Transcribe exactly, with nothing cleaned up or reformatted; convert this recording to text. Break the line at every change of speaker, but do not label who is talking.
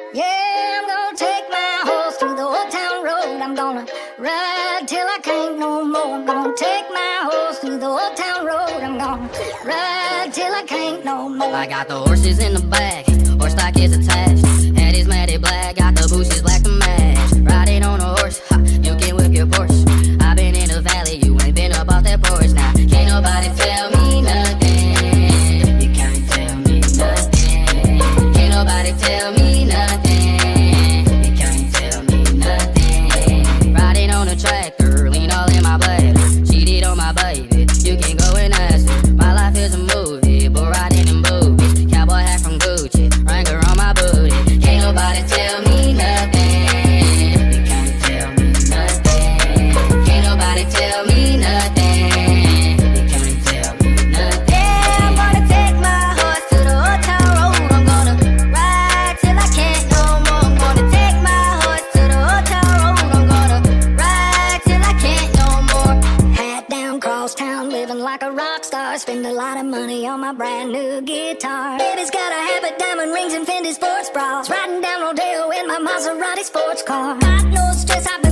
Yeah, I'm gonna take my horse through the old town road. I'm gonna ride till I can't no more. I'm gonna take my horse through the old town road. I'm gonna ride till I can't no more.
I got the horses in the back, horse stock is attached. Head is matted black, got the bushes black to match. Riding on a horse, ha, you can whip your Porsche. I've been in the valley, you ain't been up off that porch. Now, can't nobody tell me nothing. You can't tell me nothing. Can't nobody tell me nothing. You can't tell me nothing. Riding on a tractor, lean all in my bladder. Cheated on my baby, you can go and ask her. My life is a movie, but riding in boobies. Cowboy hat from Gucci, Wrangler on my booty. Can't nobody tell me nothing. You can't tell me nothing. Can't nobody tell me nothing. You can't tell me nothing.
Yeah, I'm gonna take my horse to the old town road. I'm gonna ride till I can't no more. I'm gonna take my horse to the old town road. I'm gonna ride till I can't no more. Hat down, cross town, living like a rock star. Spend a lot of money on my brand new guitar. Baby's got a habit, diamond rings and Fendi sports bras. Riding down Rodeo in my Maserati sports car. Got no stress, I've been